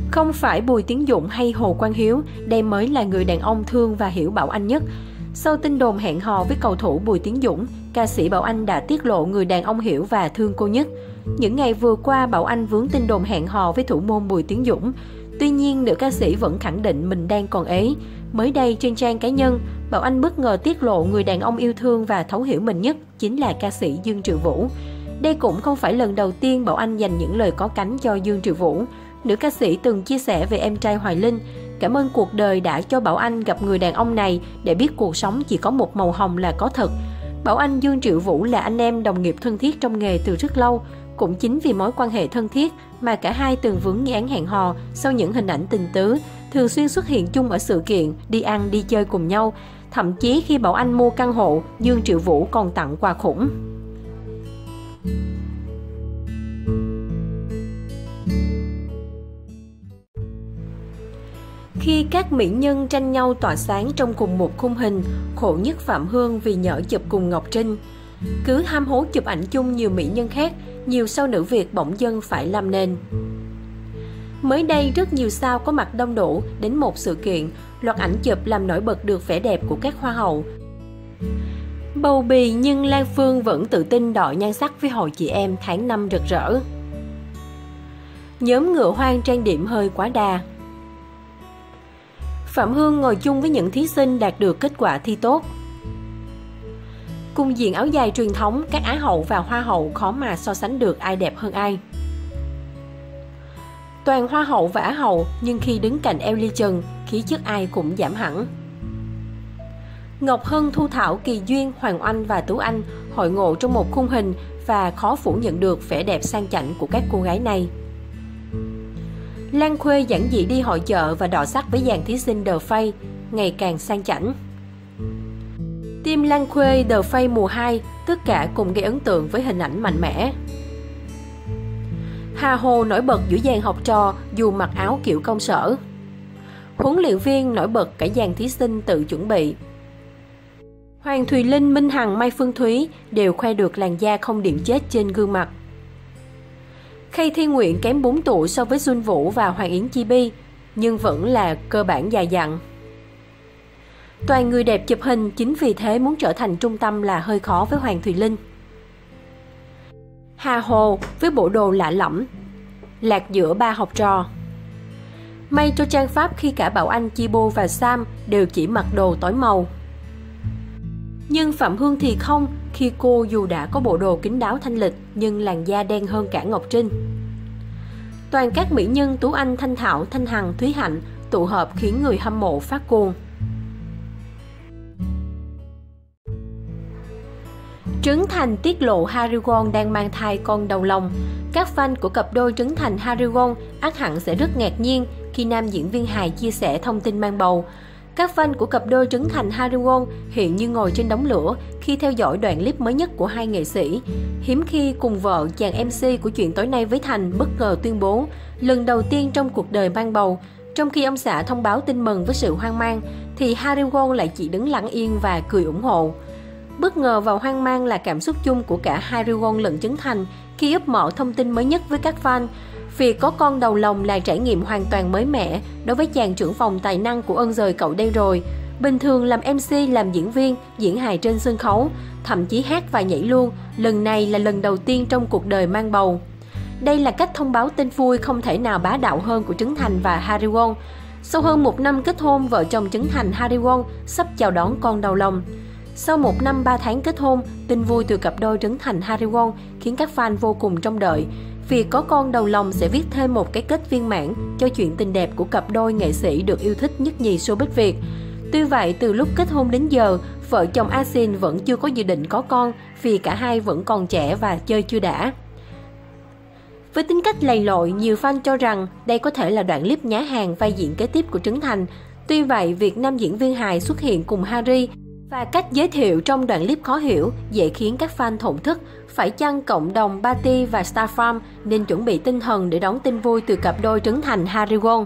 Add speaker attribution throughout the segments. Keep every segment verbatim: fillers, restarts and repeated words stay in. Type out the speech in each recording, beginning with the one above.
Speaker 1: Không phải Bùi Tiến Dũng hay Hồ Quang Hiếu, đây mới là người đàn ông thương và hiểu Bảo Anh nhất. Sau tin đồn hẹn hò với cầu thủ Bùi Tiến Dũng, ca sĩ Bảo Anh đã tiết lộ người đàn ông hiểu và thương cô nhất. Những ngày vừa qua, Bảo Anh vướng tin đồn hẹn hò với thủ môn Bùi Tiến Dũng. Tuy nhiên, nữ ca sĩ vẫn khẳng định mình đang còn ế. Mới đây, trên trang cá nhân, Bảo Anh bất ngờ tiết lộ người đàn ông yêu thương và thấu hiểu mình nhất chính là ca sĩ Dương Triệu Vũ. Đây cũng không phải lần đầu tiên Bảo Anh dành những lời có cánh cho Dương Triệu Vũ. Nữ ca sĩ từng chia sẻ về em trai Hoài Linh: cảm ơn cuộc đời đã cho Bảo Anh gặp người đàn ông này để biết cuộc sống chỉ có một màu hồng là có thật. Bảo Anh, Dương Triệu Vũ là anh em đồng nghiệp thân thiết trong nghề từ rất lâu. Cũng chính vì mối quan hệ thân thiết mà cả hai từng vướng nghi án hẹn hò sau những hình ảnh tình tứ, thường xuyên xuất hiện chung ở sự kiện, đi ăn, đi chơi cùng nhau. Thậm chí khi Bảo Anh mua căn hộ, Dương Triệu Vũ còn tặng quà khủng. Khi các mỹ nhân tranh nhau tỏa sáng trong cùng một khung hình, khổ nhất Phạm Hương vì nhỡ chụp cùng Ngọc Trinh. Cứ ham hố chụp ảnh chung nhiều mỹ nhân khác, nhiều sao nữ Việt bỗng dưng phải làm nền. Mới đây, rất nhiều sao có mặt đông đủ đến một sự kiện, loạt ảnh chụp làm nổi bật được vẻ đẹp của các hoa hậu. Bầu bì nhưng Lan Phương vẫn tự tin đọ nhan sắc với hội chị em tháng năm rực rỡ. Nhóm ngựa hoang trang điểm hơi quá đà. Phạm Hương ngồi chung với những thí sinh đạt được kết quả thi tốt. Cùng diện áo dài truyền thống, các Á hậu và Hoa hậu khó mà so sánh được ai đẹp hơn ai. Toàn Hoa hậu và Á hậu, nhưng khi đứng cạnh Ellie Trần, khí chất ai cũng giảm hẳn. Ngọc Hân, Thu Thảo, Kỳ Duyên, Hoàng Oanh và Tú Anh hội ngộ trong một khung hình và khó phủ nhận được vẻ đẹp sang chảnh của các cô gái này. Lan Khuê giản dị đi hội chợ và đọ sắc với dàn thí sinh The Face, ngày càng sang chảnh. Team Lan Khuê The Face mùa hai, tất cả cùng gây ấn tượng với hình ảnh mạnh mẽ. Hà Hồ nổi bật giữa dàn học trò dù mặc áo kiểu công sở. Huấn luyện viên nổi bật cả dàn thí sinh tự chuẩn bị. Hoàng Thùy Linh, Minh Hằng, Mai Phương Thúy đều khoe được làn da không điểm chết trên gương mặt. Khay Thi Nguyện kém bốn tuổi so với Xuân Vũ và Hoàng Yến Chi Bi, nhưng vẫn là cơ bản dài dặn. Toàn người đẹp chụp hình, chính vì thế muốn trở thành trung tâm là hơi khó với Hoàng Thùy Linh. Hà Hồ với bộ đồ lạ lẫm, lạc giữa ba học trò. May cho trang pháp khi cả Bảo Anh, Chi Bô và Sam đều chỉ mặc đồ tối màu. Nhưng Phạm Hương thì không, khi cô dù đã có bộ đồ kín đáo thanh lịch nhưng làn da đen hơn cả Ngọc Trinh. Toàn các mỹ nhân Tú Anh, Thanh Thảo, Thanh Hằng, Thúy Hạnh tụ hợp khiến người hâm mộ phát cuồng. Trấn Thành tiết lộ Harry Won đang mang thai con đầu lòng. Các fan của cặp đôi Trấn Thành Harry Won ắt hẳn sẽ rất ngạc nhiên khi nam diễn viên hài chia sẻ thông tin mang bầu. Các fan của cặp đôi Trấn Thành Harry Won hiện như ngồi trên đống lửa khi theo dõi đoạn clip mới nhất của hai nghệ sĩ. Hiếm khi cùng vợ, chàng em xê của Chuyện Tối Nay với Thành bất ngờ tuyên bố lần đầu tiên trong cuộc đời mang bầu. Trong khi ông xã thông báo tin mừng với sự hoang mang, thì Harry Won lại chỉ đứng lặng yên và cười ủng hộ. Bất ngờ và hoang mang là cảm xúc chung của cả Harry Won lẫn Trấn Thành khi úp mở thông tin mới nhất với các fan. Việc có con đầu lòng là trải nghiệm hoàn toàn mới mẻ đối với chàng trưởng phòng tài năng của Ân Dời Cậu Đây Rồi. Bình thường làm em xê, làm diễn viên, diễn hài trên sân khấu, thậm chí hát và nhảy luôn, lần này là lần đầu tiên trong cuộc đời mang bầu. Đây là cách thông báo tin vui không thể nào bá đạo hơn của Trấn Thành và Harry Won. Sau hơn một năm kết hôn, vợ chồng Trấn Thành Harry Won sắp chào đón con đầu lòng. Sau một năm ba tháng kết hôn, tin vui từ cặp đôi Trấn Thành Harry Won khiến các fan vô cùng trông đợi. Việc có con đầu lòng sẽ viết thêm một cái kết viên mãn cho chuyện tình đẹp của cặp đôi nghệ sĩ được yêu thích nhất nhì showbiz Việt. Tuy vậy, từ lúc kết hôn đến giờ, vợ chồng A Sin vẫn chưa có dự định có con vì cả hai vẫn còn trẻ và chơi chưa đã. Với tính cách lầy lội, nhiều fan cho rằng đây có thể là đoạn clip nhá hàng vai diễn kế tiếp của Trấn Thành. Tuy vậy, việc nam diễn viên hài xuất hiện cùng Harry và cách giới thiệu trong đoạn clip khó hiểu dễ khiến các fan thổn thức. Phải chăng cộng đồng Party và Star Farm nên chuẩn bị tinh thần để đón tin vui từ cặp đôi Trấn Thành Harry Won?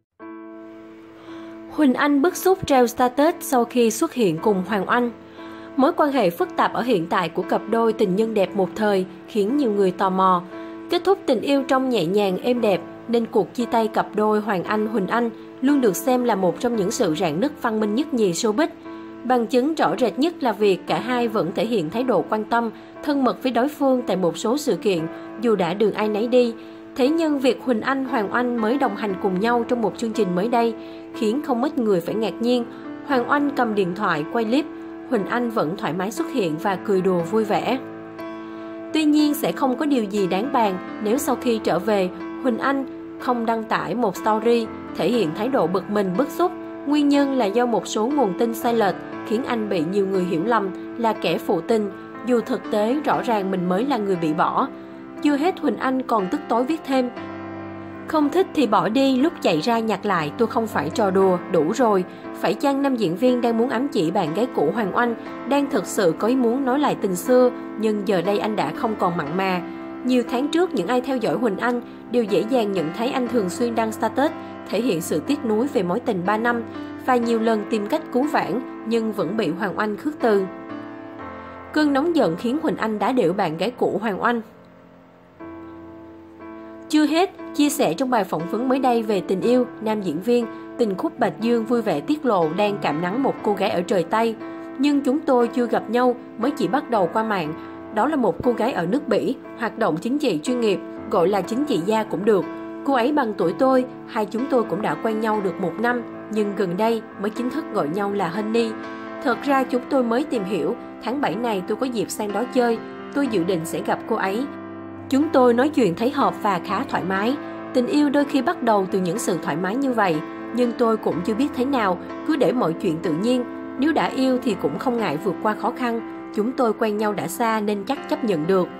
Speaker 1: Huỳnh Anh bức xúc treo status sau khi xuất hiện cùng Hoàng Oanh. Mối quan hệ phức tạp ở hiện tại của cặp đôi tình nhân đẹp một thời khiến nhiều người tò mò. Kết thúc tình yêu trong nhẹ nhàng êm đẹp nên cuộc chia tay cặp đôi Hoàng Anh Huỳnh Anh luôn được xem là một trong những sự rạn nứt văn minh nhất nhì showbiz. Bằng chứng rõ rệt nhất là việc cả hai vẫn thể hiện thái độ quan tâm, thân mật với đối phương tại một số sự kiện dù đã đường ai nấy đi. Thế nhưng việc Huỳnh Anh Hoàng Oanh mới đồng hành cùng nhau trong một chương trình mới đây khiến không ít người phải ngạc nhiên. Hoàng Oanh cầm điện thoại quay clip, Huỳnh Anh vẫn thoải mái xuất hiện và cười đùa vui vẻ. Tuy nhiên sẽ không có điều gì đáng bàn nếu sau khi trở về, Huỳnh Anh không đăng tải một story thể hiện thái độ bực mình bức xúc. Nguyên nhân là do một số nguồn tin sai lệch khiến anh bị nhiều người hiểu lầm là kẻ phụ tình, dù thực tế rõ ràng mình mới là người bị bỏ. Chưa hết, Huỳnh Anh còn tức tối viết thêm: "Không thích thì bỏ đi, lúc chạy ra nhặt lại, tôi không phải trò đùa, đủ rồi." Phải chăng nam diễn viên đang muốn ám chỉ bạn gái cũ Hoàng Oanh đang thực sự có ý muốn nói lại tình xưa, nhưng giờ đây anh đã không còn mặn mà. Nhiều tháng trước, những ai theo dõi Huỳnh Anh đều dễ dàng nhận thấy anh thường xuyên đăng status thể hiện sự tiếc nuối về mối tình ba năm và nhiều lần tìm cách cứu vãn nhưng vẫn bị Hoàng Oanh khước từ. Cơn nóng giận khiến Huỳnh Anh đá đểu bạn gái cũ Hoàng Oanh. Chưa hết, chia sẻ trong bài phỏng vấn mới đây về tình yêu, nam diễn viên Tình Khúc Bạch Dương vui vẻ tiết lộ đang cảm nắng một cô gái ở trời Tây. Nhưng chúng tôi chưa gặp nhau, mới chỉ bắt đầu qua mạng. Đó là một cô gái ở nước Bỉ, hoạt động chính trị chuyên nghiệp, gọi là chính trị gia cũng được. Cô ấy bằng tuổi tôi, hai chúng tôi cũng đã quen nhau được một năm, nhưng gần đây mới chính thức gọi nhau là Honey. Thật ra chúng tôi mới tìm hiểu, tháng bảy này tôi có dịp sang đó chơi, tôi dự định sẽ gặp cô ấy. Chúng tôi nói chuyện thấy hợp và khá thoải mái. Tình yêu đôi khi bắt đầu từ những sự thoải mái như vậy, nhưng tôi cũng chưa biết thế nào, cứ để mọi chuyện tự nhiên. Nếu đã yêu thì cũng không ngại vượt qua khó khăn. Chúng tôi quen nhau đã xa nên chắc chấp nhận được.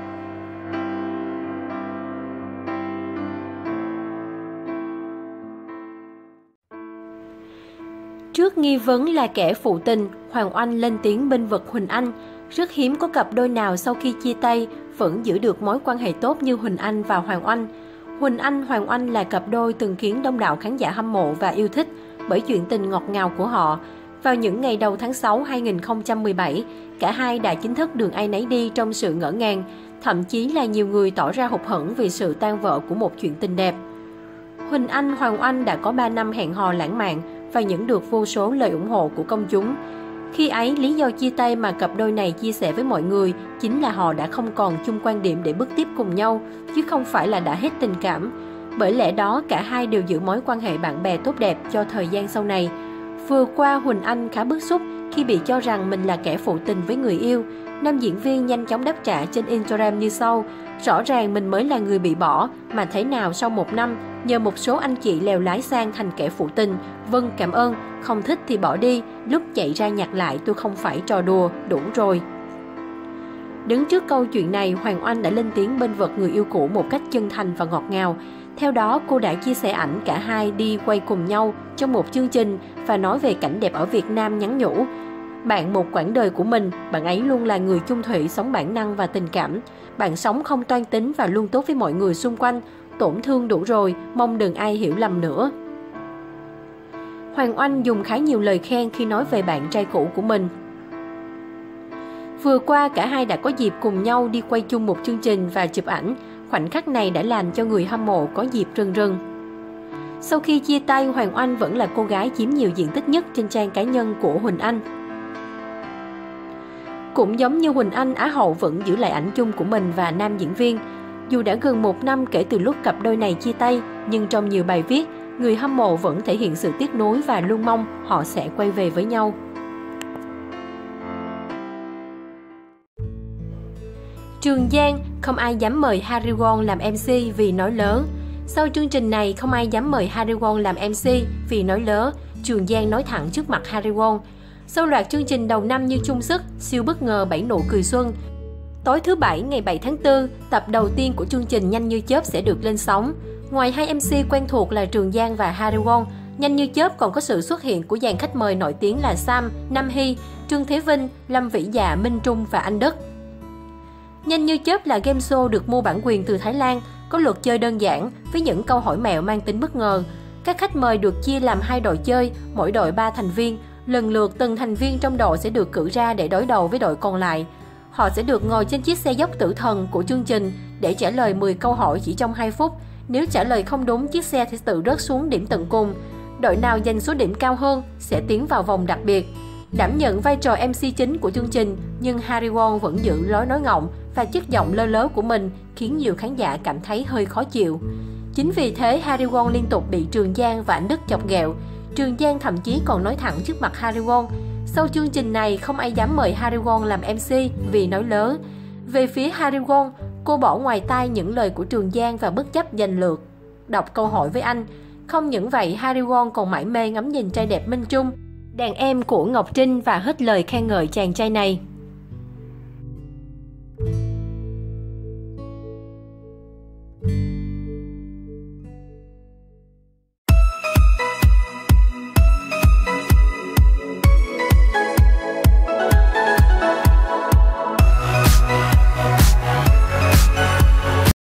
Speaker 1: Trước nghi vấn là kẻ phụ tình, Hoàng Oanh lên tiếng bênh vực Huỳnh Anh. Rất hiếm có cặp đôi nào sau khi chia tay vẫn giữ được mối quan hệ tốt như Huỳnh Anh và Hoàng Oanh. Huỳnh Anh, Hoàng Oanh là cặp đôi từng khiến đông đảo khán giả hâm mộ và yêu thích bởi chuyện tình ngọt ngào của họ. Vào những ngày đầu tháng sáu năm hai nghìn không trăm mười bảy, cả hai đã chính thức đường ai nấy đi trong sự ngỡ ngàng. Thậm chí là nhiều người tỏ ra hụt hẫng vì sự tan vỡ của một chuyện tình đẹp. Huỳnh Anh, Hoàng Oanh đã có ba năm hẹn hò lãng mạn và nhận được vô số lời ủng hộ của công chúng. Khi ấy, lý do chia tay mà cặp đôi này chia sẻ với mọi người chính là họ đã không còn chung quan điểm để bước tiếp cùng nhau, chứ không phải là đã hết tình cảm. Bởi lẽ đó, cả hai đều giữ mối quan hệ bạn bè tốt đẹp cho thời gian sau này. Vừa qua, Huỳnh Anh khá bức xúc khi bị cho rằng mình là kẻ phụ tình với người yêu. Nam diễn viên nhanh chóng đáp trả trên Instagram như sau: "Rõ ràng mình mới là người bị bỏ, mà thế nào sau một năm, nhờ một số anh chị lèo lái sang thành kẻ phụ tình. Vâng, cảm ơn, không thích thì bỏ đi, lúc chạy ra nhặt lại, tôi không phải trò đùa, đủ rồi." Đứng trước câu chuyện này, Hoàng Oanh đã lên tiếng bênh vực người yêu cũ một cách chân thành và ngọt ngào. Theo đó, cô đã chia sẻ ảnh cả hai đi quay cùng nhau trong một chương trình và nói về cảnh đẹp ở Việt Nam, nhắn nhủ: "Bạn một quãng đời của mình, bạn ấy luôn là người chung thủy, sống bản năng và tình cảm. Bạn sống không toan tính và luôn tốt với mọi người xung quanh. Tổn thương đủ rồi, mong đừng ai hiểu lầm nữa." Hoàng Oanh dùng khá nhiều lời khen khi nói về bạn trai cũ của mình. Vừa qua, cả hai đã có dịp cùng nhau đi quay chung một chương trình và chụp ảnh. Khoảnh khắc này đã làm cho người hâm mộ có dịp rưng rưng. Sau khi chia tay, Hoàng Oanh vẫn là cô gái chiếm nhiều diện tích nhất trên trang cá nhân của Huỳnh Anh. Cũng giống như Huỳnh Anh, Á hậu vẫn giữ lại ảnh chung của mình và nam diễn viên. Dù đã gần một năm kể từ lúc cặp đôi này chia tay, nhưng trong nhiều bài viết, người hâm mộ vẫn thể hiện sự tiếc nuối và luôn mong họ sẽ quay về với nhau. Trường Giang, không ai dám mời Harry Won làm em xê vì nói lớn. Sau chương trình này, không ai dám mời Harry Won làm em xê vì nói lớn, Trường Giang nói thẳng trước mặt Harry Won. Sau loạt chương trình đầu năm như Chung Sức, Siêu Bất Ngờ, Bảy Nụ Cười Xuân, tối thứ Bảy ngày bảy tháng tư, tập đầu tiên của chương trình Nhanh Như Chớp sẽ được lên sóng. Ngoài hai em xê quen thuộc là Trường Giang và Harry Won, Nhanh Như Chớp còn có sự xuất hiện của dàn khách mời nổi tiếng là Sam, Nam Hy, Trương Thế Vinh, Lâm Vĩ Dạ, Minh Trung và Anh Đức. Nhanh Như Chớp là game show được mua bản quyền từ Thái Lan, có luật chơi đơn giản với những câu hỏi mẹo mang tính bất ngờ. Các khách mời được chia làm hai đội chơi, mỗi đội ba thành viên. Lần lượt từng thành viên trong đội sẽ được cử ra để đối đầu với đội còn lại. Họ sẽ được ngồi trên chiếc xe dốc tử thần của chương trình để trả lời mười câu hỏi chỉ trong hai phút. Nếu trả lời không đúng, chiếc xe sẽ tự rớt xuống điểm tận cùng. Đội nào giành số điểm cao hơn sẽ tiến vào vòng đặc biệt. Đảm nhận vai trò em xê chính của chương trình, nhưng Hari Won vẫn giữ lối nói ngọng và chất giọng lơ lớ của mình khiến nhiều khán giả cảm thấy hơi khó chịu. Chính vì thế, Hari Won liên tục bị Trường Giang và Anh Đức chọc ghẹo. Trường Giang thậm chí còn nói thẳng trước mặt Hari Won. Sau chương trình này, không ai dám mời Hari Won làm em xê vì nói lớn. Về phía Hari Won, cô bỏ ngoài tai những lời của Trường Giang và bất chấp giành lượt đọc câu hỏi với anh. Không những vậy, Hari Won còn mải mê ngắm nhìn trai đẹp Minh Trung, đàn em của Ngọc Trinh, và hết lời khen ngợi chàng trai này.